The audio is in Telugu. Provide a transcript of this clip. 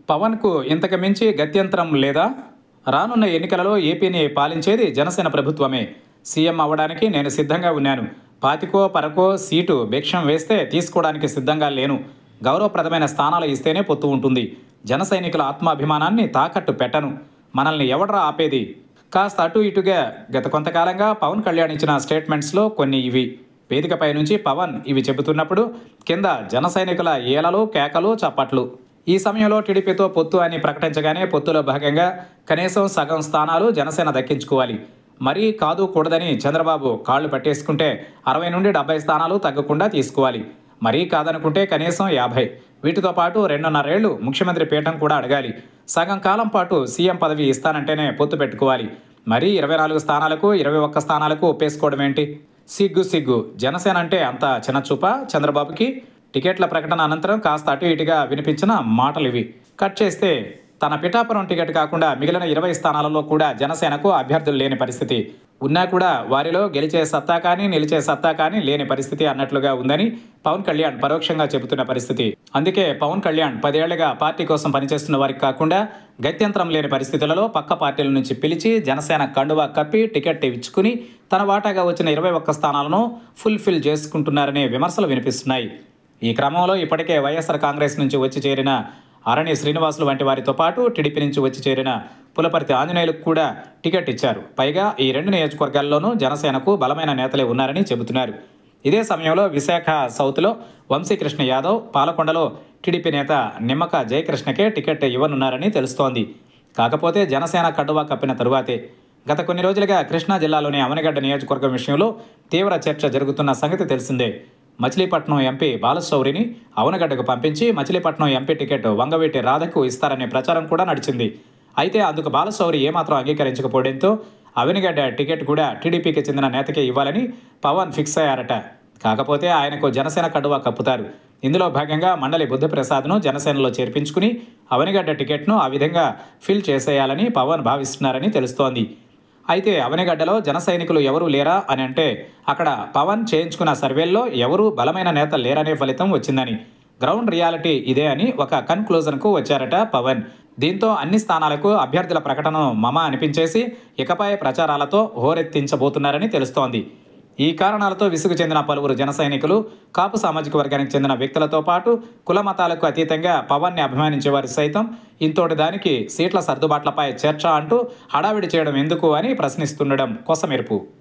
పవన్కు ఇంతకు మించి గత్యంతరం లేదా? రానున్న ఎన్నికలలో ఏపీని పాలించేది జనసేన ప్రభుత్వమే. సీఎం అవ్వడానికి నేను సిద్ధంగా ఉన్నాను. పాతికో పరకో సీటు భిక్షం వేస్తే తీసుకోవడానికి సిద్ధంగా లేను. గౌరవప్రదమైన స్థానాలు ఇస్తేనే పొత్తు ఉంటుంది. జన సైనికుల ఆత్మాభిమానాన్ని తాకట్టు పెట్టను. మనల్ని ఎవడ్రా ఆపేది? కాస్త అటు ఇటుగా గత కొంతకాలంగా పవన్ కళ్యాణ్ ఇచ్చిన స్టేట్మెంట్స్లో కొన్ని ఇవి. వేదికపై నుంచి పవన్ ఇవి చెబుతున్నప్పుడు కింద జన సైనికుల ఏలలు, కేకలు, చప్పట్లు. ఈ సమయంలో టీడీపీతో పొత్తు అని ప్రకటించగానే పొత్తులో భాగంగా కనీసం సగం స్థానాలు జనసేన దక్కించుకోవాలి. మరీ కాదు కూడదని చంద్రబాబు కాళ్లు పట్టేసుకుంటే 60 నుండి 70 స్థానాలు తగ్గకుండా తీసుకోవాలి. మరీ కాదనుకుంటే కనీసం 50. వీటితో పాటు 2.5 ఏళ్లు ముఖ్యమంత్రి పీఠం కూడా అడగాలి. సగం కాలం పాటు సీఎం పదవి ఇస్తానంటేనే పొత్తు పెట్టుకోవాలి. మరీ 24 స్థానాలకు 21 స్థానాలకు ఒప్పేసుకోవడం ఏంటి? సిగ్గు. జనసేన అంటే అంత చిన్నచూపా చంద్రబాబుకి? టికెట్ల ప్రకటన అనంతరం కాస్త అటు ఇటుగా వినిపించిన మాటలు ఇవి. కట్ చేస్తే తన పిఠాపురం టికెట్ కాకుండా మిగిలిన 20 స్థానాలలో కూడా జనసేనకు అభ్యర్థులు లేని పరిస్థితి. ఉన్నా కూడా వారిలో గెలిచే సత్తా కానీ నిలిచే సత్తా కానీ లేని పరిస్థితి అన్నట్లుగా ఉందని పవన్ కళ్యాణ్ పరోక్షంగా చెబుతున్న పరిస్థితి. అందుకే పవన్ కళ్యాణ్ 10 ఏళ్లుగా పార్టీ కోసం పనిచేస్తున్న వారికి కాకుండా గత్యంతరం లేని పరిస్థితులలో పక్క పార్టీల నుంచి పిలిచి జనసేన కండువా కప్పి టికెట్ ఇచ్చుకుని తన వాటాగా వచ్చిన 21 స్థానాలను ఫుల్ఫిల్ చేసుకుంటున్నారనే విమర్శలు వినిపిస్తున్నాయి. ఈ క్రమంలో ఇప్పటికే వైఎస్ఆర్ కాంగ్రెస్ నుంచి వచ్చి చేరిన అరణి శ్రీనివాసులు వంటి వారితో పాటు టీడీపీ నుంచి వచ్చి చేరిన పులపర్తి ఆంజనేయులకు కూడా టికెట్ ఇచ్చారు. పైగా ఈ 2 నియోజకవర్గాల్లోనూ జనసేనకు బలమైన నేతలే ఉన్నారని చెబుతున్నారు. ఇదే సమయంలో విశాఖ సౌత్లో వంశీకృష్ణ యాదవ్, పాలకొండలో టీడీపీ నేత నిమ్మక జయకృష్ణకే టికెట్ ఇవ్వనున్నారని తెలుస్తోంది. కాకపోతే జనసేన కడ్డువా కప్పిన తరువాతే. గత కొన్ని రోజులుగా కృష్ణా జిల్లాలోని అవనిగడ్డ నియోజకవర్గం విషయంలో తీవ్ర చర్చ జరుగుతున్న సంగతి తెలిసిందే. మచిలీపట్నం ఎంపీ బాలశౌరిని అవనగడ్డకు పంపించి మచిలీపట్నం ఎంపీ టికెట్ వంగవీటి రాధకు ఇస్తారనే ప్రచారం కూడా నడిచింది. అయితే అందుకు బాలశౌరి ఏమాత్రం అంగీకరించకపోవడంతో అవనిగడ్డ టికెట్ కూడా టీడీపీకి చెందిన నేతకే ఇవ్వాలని పవన్ ఫిక్స్ అయ్యారట. కాకపోతే ఆయనకు జనసేన కడువా కప్పుతారు. ఇందులో భాగంగా మండలి బుద్ధప్రసాద్ను జనసేనలో చేర్పించుకుని అవనిగడ్డ టికెట్ను ఆ విధంగా ఫిల్ చేసేయాలని పవన్ భావిస్తున్నారని తెలుస్తోంది. అయితే అవనిగడ్డలో జన సైనికులు ఎవరూ లేరా అని అంటే అక్కడ పవన్ చేయించుకున్న సర్వేల్లో ఎవరూ బలమైన నేత లేరనే ఫలితం వచ్చిందని, గ్రౌండ్ రియాలిటీ ఇదే అని ఒక కన్క్లూజన్కు వచ్చారట పవన్. దీంతో అన్ని స్థానాలకు అభ్యర్థుల ప్రకటనను మమ అనిపించేసి ఇకపై ప్రచారాలతో హోరెత్తించబోతున్నారని తెలుస్తోంది. ఈ కారణాలతో విసుగు చెందిన పలువురు జన సైనికులు కాపు సామాజిక వర్గానికి చెందిన వ్యక్తులతో పాటు కుల మతాలకు అతీతంగా పవన్ని అభిమానించేవారు సైతం ఇంతోటి దానికి సీట్ల సర్దుబాట్లపై చర్చ అంటూ హడావిడి చేయడం ఎందుకు అని ప్రశ్నిస్తుండడం కొసమెరుపు.